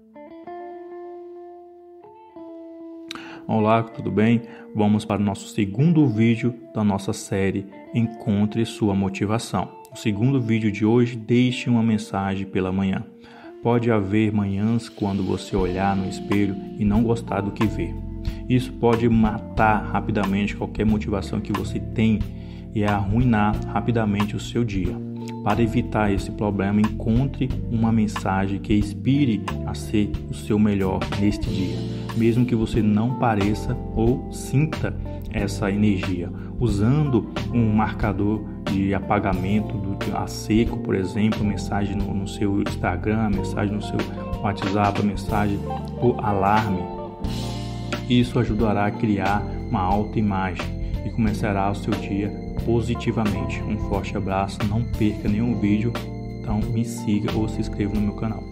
Olá, tudo bem? Vamos para o nosso segundo vídeo da nossa série Encontre Sua Motivação. O segundo vídeo de hoje, deixe uma mensagem pela manhã. Pode haver manhãs quando você olhar no espelho e não gostar do que vê. Isso pode matar rapidamente qualquer motivação que você tem e arruinar rapidamente o seu dia. Para evitar esse problema, encontre uma mensagem que inspire a ser o seu melhor neste dia, mesmo que você não pareça ou sinta essa energia. Usando um marcador de apagamento a seco, por exemplo, mensagem no seu Instagram, mensagem no seu WhatsApp, mensagem por alarme. Isso ajudará a criar uma autoimagem e começará o seu dia positivamente. Um forte abraço, não perca nenhum vídeo, então me siga ou se inscreva no meu canal.